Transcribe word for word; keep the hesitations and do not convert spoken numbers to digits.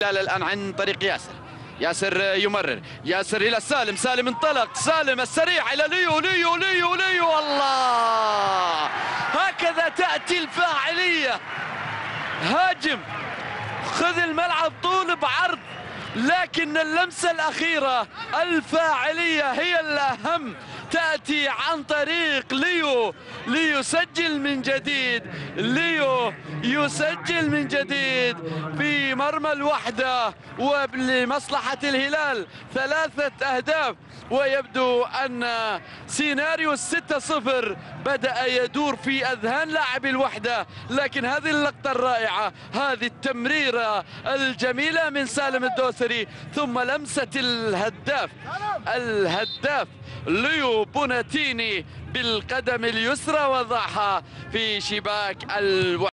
الآن عن طريق ياسر. ياسر يمرر، ياسر إلى سالم، سالم انطلق، سالم السريع إلى ليو، ليو ليو ليو الله! هكذا تأتي الفاعلية. هاجم، خذ الملعب طول بعرض، لكن اللمسة الأخيرة الفاعلية هي الأهم، تأتي عن طريق ليو. ليو يسجل من جديد، ليو يسجل من جديد في مرمى الوحدة ولمصلحة الهلال ثلاثة أهداف. ويبدو أن سيناريو الستة صفر بدأ يدور في أذهان لاعبي الوحدة، لكن هذه اللقطة الرائعة، هذه التمريرة الجميلة من سالم الدوسري، ثم لمسة الهداف الهداف ليو بوناتيني بالقدم اليسرى وضعها في شباك الوحدة.